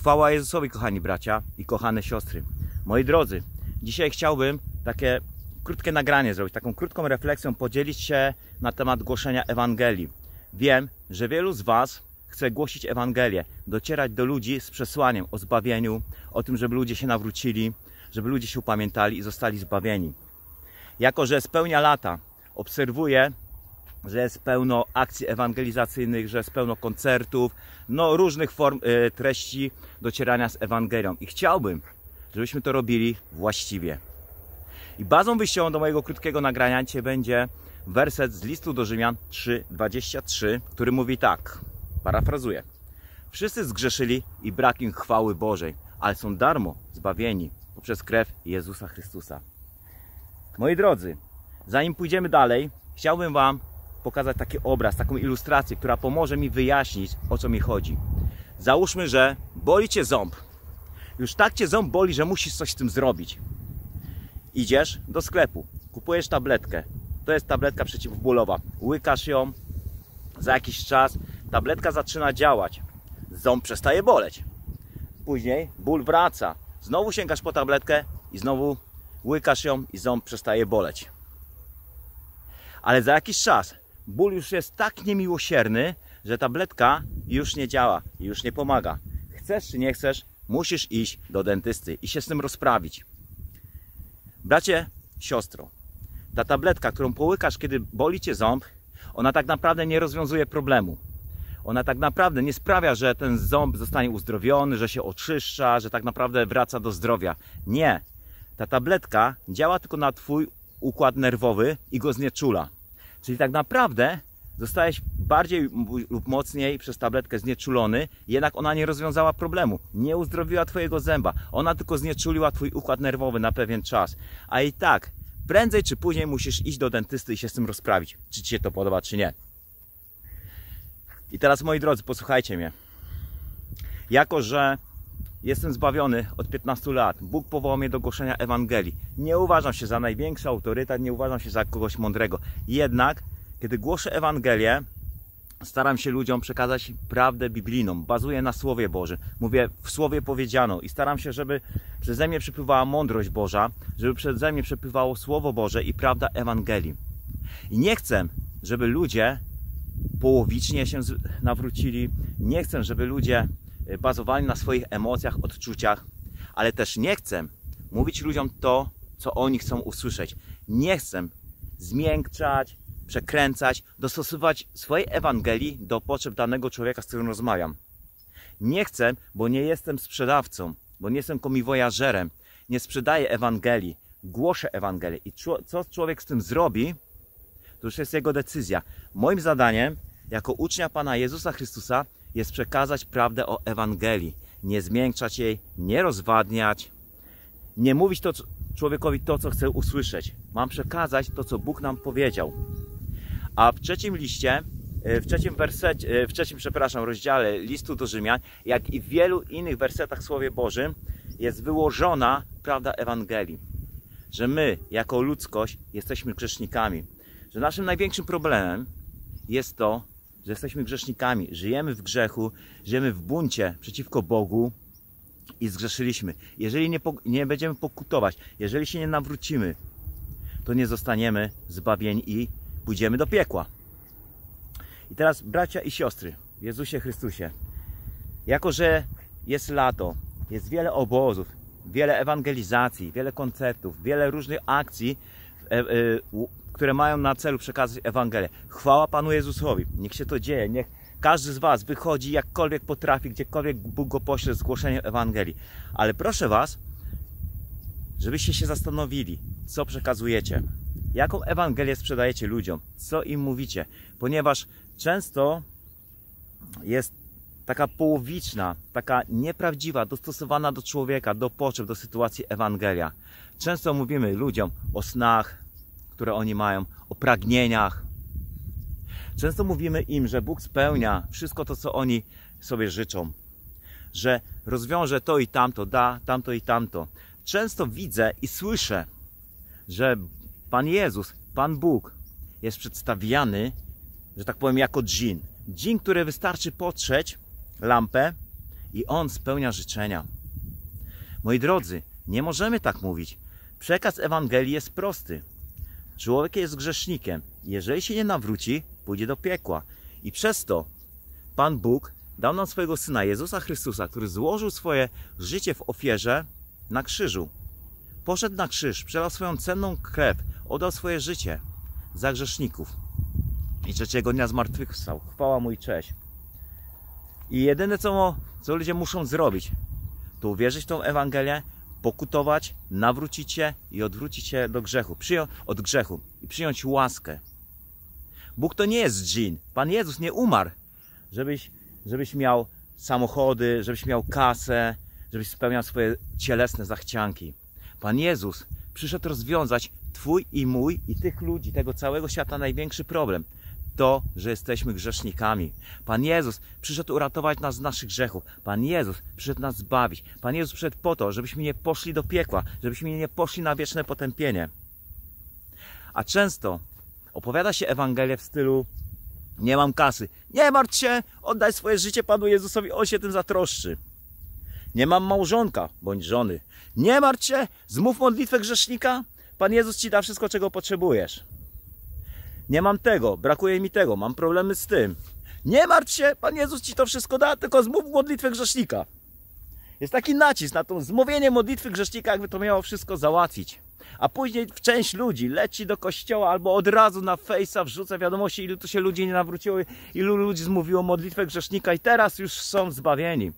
Chwała Jezusowi, kochani bracia i kochane siostry. Moi drodzy, dzisiaj chciałbym takie krótkie nagranie zrobić, taką krótką refleksją, podzielić się na temat głoszenia Ewangelii. Wiem, że wielu z Was chce głosić Ewangelię, docierać do ludzi z przesłaniem o zbawieniu, o tym, żeby ludzie się nawrócili, żeby ludzie się upamiętali i zostali zbawieni. Jako że spełnia lata, obserwuję, że jest pełno akcji ewangelizacyjnych, że jest pełno koncertów, różnych form treści docierania z Ewangelią. I chciałbym, żebyśmy to robili właściwie. I bazą wyjściową do mojego krótkiego nagrania dzisiaj będzie werset z listu do Rzymian 3:23, który mówi tak, parafrazuję. Wszyscy zgrzeszyli i brak im chwały Bożej, ale są darmo zbawieni poprzez krew Jezusa Chrystusa. Moi drodzy, zanim pójdziemy dalej, chciałbym Wam pokazać taki obraz, taką ilustrację, która pomoże mi wyjaśnić, o co mi chodzi. Załóżmy, że boli Cię ząb. Już tak Cię ząb boli, że musisz coś z tym zrobić. Idziesz do sklepu, kupujesz tabletkę. To jest tabletka przeciwbólowa. Łykasz ją, za jakiś czas tabletka zaczyna działać. Ząb przestaje boleć. Później ból wraca. Znowu sięgasz po tabletkę i znowu łykasz ją i ząb przestaje boleć. Ale za jakiś czas ból już jest tak niemiłosierny, że tabletka już nie działa, już nie pomaga. Chcesz czy nie chcesz, musisz iść do dentysty i się z tym rozprawić. Bracie, siostro, ta tabletka, którą połykasz, kiedy boli Cię ząb, ona tak naprawdę nie rozwiązuje problemu. Ona tak naprawdę nie sprawia, że ten ząb zostanie uzdrowiony, że się oczyszcza, że tak naprawdę wraca do zdrowia. Nie. Ta tabletka działa tylko na Twój układ nerwowy i go znieczula. Czyli tak naprawdę zostałeś bardziej lub mocniej przez tabletkę znieczulony, jednak ona nie rozwiązała problemu. Nie uzdrowiła Twojego zęba. Ona tylko znieczuliła Twój układ nerwowy na pewien czas. A i tak, prędzej czy później musisz iść do dentysty i się z tym rozprawić. Czy Ci się to podoba, czy nie. I teraz, moi drodzy, posłuchajcie mnie. Jako że jestem zbawiony od 15 lat, Bóg powołał mnie do głoszenia Ewangelii. Nie uważam się za największy autorytet, nie uważam się za kogoś mądrego. Jednak, kiedy głoszę Ewangelię, staram się ludziom przekazać prawdę biblijną. Bazuję na Słowie Bożym. Mówię w Słowie powiedziano i staram się, żeby przeze mnie przepływała mądrość Boża, żeby przeze mnie przepływało Słowo Boże i prawda Ewangelii. I nie chcę, żeby ludzie połowicznie się nawrócili. Nie chcę, żeby ludzie bazowali na swoich emocjach, odczuciach, ale też nie chcę mówić ludziom to, co oni chcą usłyszeć. Nie chcę zmiękczać, przekręcać, dostosowywać swojej Ewangelii do potrzeb danego człowieka, z którym rozmawiam. Nie chcę, bo nie jestem sprzedawcą, bo nie jestem komiwojażerem. Nie sprzedaję Ewangelii, głoszę Ewangelię. I co człowiek z tym zrobi, to już jest jego decyzja. Moim zadaniem, jako ucznia Pana Jezusa Chrystusa, jest przekazać prawdę o Ewangelii. Nie zmiękczać jej, nie rozwadniać, nie mówić człowiekowi to, co chce usłyszeć. Mam przekazać to, co Bóg nam powiedział. A w trzecim liście, w trzecim rozdziale listu do Rzymian, jak i w wielu innych wersetach w Słowie Bożym, jest wyłożona prawda Ewangelii. Że my, jako ludzkość, jesteśmy grzesznikami. Że naszym największym problemem jest to, że jesteśmy grzesznikami. Żyjemy w grzechu, żyjemy w buncie przeciwko Bogu i zgrzeszyliśmy. Jeżeli nie będziemy pokutować, jeżeli się nie nawrócimy, to nie zostaniemy zbawieni i pójdziemy do piekła. I teraz, bracia i siostry w Jezusie Chrystusie, jako że jest lato, jest wiele obozów, wiele ewangelizacji, wiele koncertów, wiele różnych akcji, które mają na celu przekazać Ewangelię. Chwała Panu Jezusowi. Niech się to dzieje. Niech każdy z Was wychodzi jakkolwiek potrafi, gdziekolwiek Bóg go pośle z głoszeniem Ewangelii. Ale proszę Was, żebyście się zastanowili, co przekazujecie. Jaką Ewangelię sprzedajecie ludziom? Co im mówicie? Ponieważ często jest taka połowiczna, taka nieprawdziwa, dostosowana do człowieka, do potrzeb, do sytuacji Ewangelia. Często mówimy ludziom o snach, które oni mają, o pragnieniach. Często mówimy im, że Bóg spełnia wszystko to, co oni sobie życzą. Że rozwiąże to i tamto, da tamto i tamto. Często widzę i słyszę, że Pan Jezus, Pan Bóg jest przedstawiany, że tak powiem, jako dżin. Dżin, który wystarczy potrzeć lampę i On spełnia życzenia. Moi drodzy, nie możemy tak mówić. Przekaz Ewangelii jest prosty. Człowiek jest grzesznikiem. Jeżeli się nie nawróci, pójdzie do piekła. I przez to Pan Bóg dał nam swojego Syna Jezusa Chrystusa, który złożył swoje życie w ofierze na krzyżu. Poszedł na krzyż, przelał swoją cenną krew, oddał swoje życie za grzeszników. I trzeciego dnia zmartwychwstał. Chwała Mu i cześć. I jedyne co ludzie muszą zrobić, to uwierzyć w tą Ewangelię, pokutować, nawrócić się i odwrócić się od grzechu i przyjąć łaskę. Bóg to nie jest dżin. Pan Jezus nie umarł, żebyś miał samochody, żebyś miał kasę, żebyś spełniał swoje cielesne zachcianki. Pan Jezus przyszedł rozwiązać Twój i mój i tych ludzi, tego całego świata największy problem. To, że jesteśmy grzesznikami. Pan Jezus przyszedł uratować nas z naszych grzechów. Pan Jezus przyszedł nas zbawić. Pan Jezus przyszedł po to, żebyśmy nie poszli do piekła, żebyśmy nie poszli na wieczne potępienie. A często opowiada się Ewangelię w stylu: nie mam kasy. Nie martw się, oddaj swoje życie Panu Jezusowi, On się tym zatroszczy. Nie mam małżonka bądź żony. Nie martw się, zmów modlitwę grzesznika, Pan Jezus Ci da wszystko, czego potrzebujesz. Nie mam tego, brakuje mi tego, mam problemy z tym. Nie martw się, Pan Jezus Ci to wszystko da, tylko zmów modlitwę grzesznika. Jest taki nacisk na to zmówienie modlitwy grzesznika, jakby to miało wszystko załatwić. A później część ludzi leci do kościoła albo od razu na Face'a wrzuca wiadomości, ilu tu się ludzi nie nawróciło, ilu ludzi zmówiło modlitwę grzesznika i teraz już są zbawieni.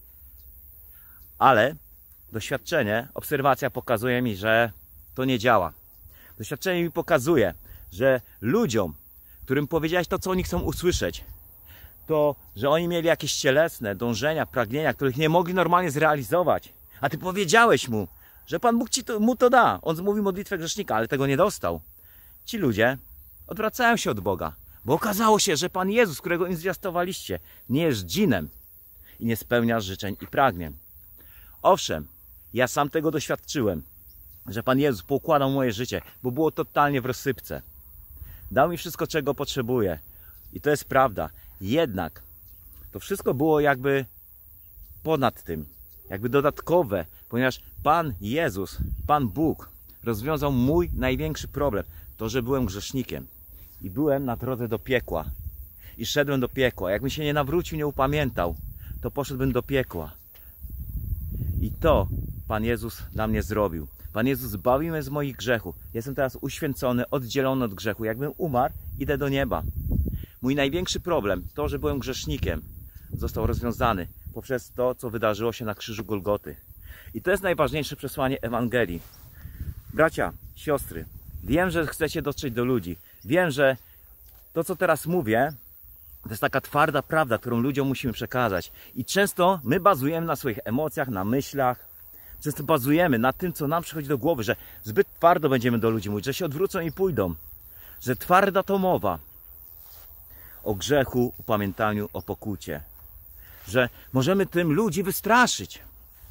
Ale doświadczenie, obserwacja pokazuje mi, że to nie działa. Doświadczenie mi pokazuje, że ludziom, którym powiedziałeś to, co oni chcą usłyszeć, to, że oni mieli jakieś cielesne dążenia, pragnienia, których nie mogli normalnie zrealizować, a Ty powiedziałeś mu, że Pan Bóg mu to da. On zmówił modlitwę grzesznika, ale tego nie dostał. Ci ludzie odwracają się od Boga, bo okazało się, że Pan Jezus, którego im zwiastowaliście, nie jest dżinem i nie spełnia życzeń i pragnień. Owszem, ja sam tego doświadczyłem, że Pan Jezus poukładał moje życie, bo było totalnie w rozsypce. Dał mi wszystko, czego potrzebuję. I to jest prawda. Jednak to wszystko było jakby ponad tym, jakby dodatkowe, ponieważ Pan Jezus, Pan Bóg rozwiązał mój największy problem. To, że byłem grzesznikiem i byłem na drodze do piekła. I szedłem do piekła. Jakbym się nie nawrócił, nie upamiętał, to poszedłbym do piekła. I to Pan Jezus dla mnie zrobił. Pan Jezus zbawił mnie z moich grzechów. Jestem teraz uświęcony, oddzielony od grzechu. Jakbym umarł, idę do nieba. Mój największy problem, to, że byłem grzesznikiem, został rozwiązany poprzez to, co wydarzyło się na krzyżu Golgoty. I to jest najważniejsze przesłanie Ewangelii. Bracia, siostry, wiem, że chcecie dotrzeć do ludzi. Wiem, że to, co teraz mówię, to jest taka twarda prawda, którą ludziom musimy przekazać. I często my bazujemy na swoich emocjach, na myślach. Często bazujemy na tym, co nam przychodzi do głowy, że zbyt twardo będziemy do ludzi mówić, że się odwrócą i pójdą. Że twarda to mowa o grzechu, upamiętaniu, o pokucie. Że możemy tym ludzi wystraszyć.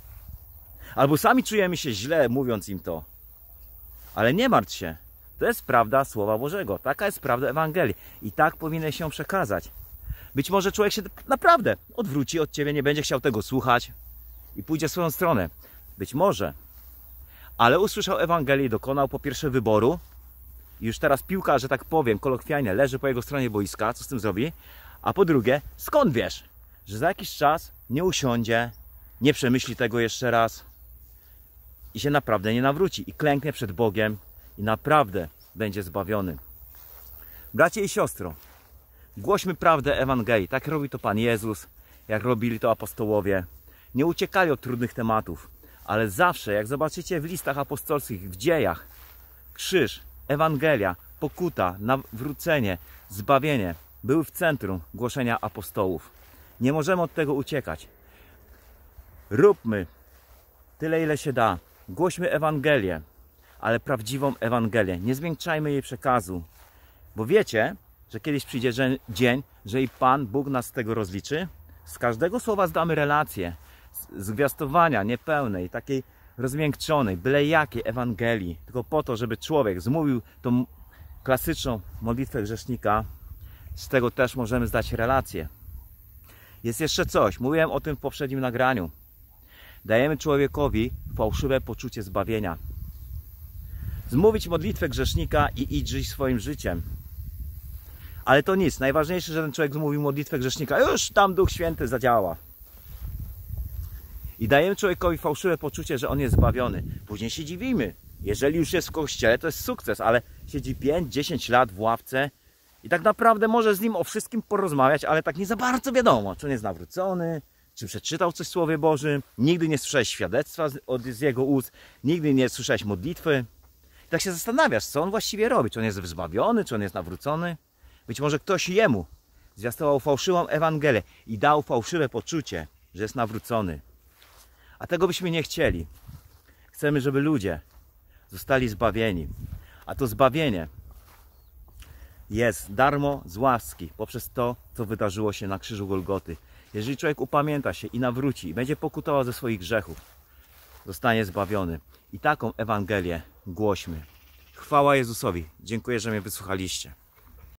Albo sami czujemy się źle, mówiąc im to. Ale nie martw się. To jest prawda Słowa Bożego. Taka jest prawda Ewangelii. I tak powinien się ją przekazać. Być może człowiek się naprawdę odwróci od Ciebie, nie będzie chciał tego słuchać i pójdzie w swoją stronę. Być może. Ale usłyszał Ewangelię i dokonał po pierwsze wyboru. I już teraz piłka, że tak powiem, kolokwialnie leży po jego stronie boiska. Co z tym zrobi? A po drugie, skąd wiesz, że za jakiś czas nie usiądzie, nie przemyśli tego jeszcze raz i się naprawdę nie nawróci i klęknie przed Bogiem i naprawdę będzie zbawiony. Bracie i siostro, głośmy prawdę Ewangelii. Tak robi to Pan Jezus, jak robili to apostołowie. Nie uciekali od trudnych tematów, ale zawsze, jak zobaczycie w listach apostolskich, w dziejach, krzyż, Ewangelia, pokuta, nawrócenie, zbawienie były w centrum głoszenia apostołów. Nie możemy od tego uciekać. Róbmy tyle, ile się da. Głośmy Ewangelię, ale prawdziwą Ewangelię. Nie zwiększajmy jej przekazu. Bo wiecie, że kiedyś przyjdzie dzień, że i Pan Bóg nas z tego rozliczy. Z każdego słowa zdamy relację. Zwiastowania niepełnej, takiej rozmiękczonej, byle jakiej Ewangelii. Tylko po to, żeby człowiek zmówił tą klasyczną modlitwę grzesznika. Z tego też możemy zdać relację. Jest jeszcze coś, mówiłem o tym w poprzednim nagraniu. Dajemy człowiekowi fałszywe poczucie zbawienia. Zmówić modlitwę grzesznika i idź żyć swoim życiem. Ale to nic. Najważniejsze, że ten człowiek zmówił modlitwę grzesznika. Już tam Duch Święty zadziała. I dajemy człowiekowi fałszywe poczucie, że on jest zbawiony. Później się dziwimy. Jeżeli już jest w kościele, to jest sukces, ale siedzi 5-10 lat w ławce i tak naprawdę może z nim o wszystkim porozmawiać, ale tak nie za bardzo wiadomo, czy on jest nawrócony, czy przeczytał coś w Słowie Bożym. Nigdy nie słyszałeś świadectwa z jego ust, nigdy nie słyszałeś modlitwy. I tak się zastanawiasz, co on właściwie robi. Czy on jest zbawiony, czy on jest nawrócony. Być może ktoś jemu zwiastował fałszywą Ewangelię i dał fałszywe poczucie, że jest nawrócony. A tego byśmy nie chcieli. Chcemy, żeby ludzie zostali zbawieni. A to zbawienie jest darmo z łaski poprzez to, co wydarzyło się na krzyżu Golgoty. Jeżeli człowiek upamięta się i nawróci i będzie pokutował ze swoich grzechów, zostanie zbawiony. I taką Ewangelię głośmy. Chwała Jezusowi. Dziękuję, że mnie wysłuchaliście.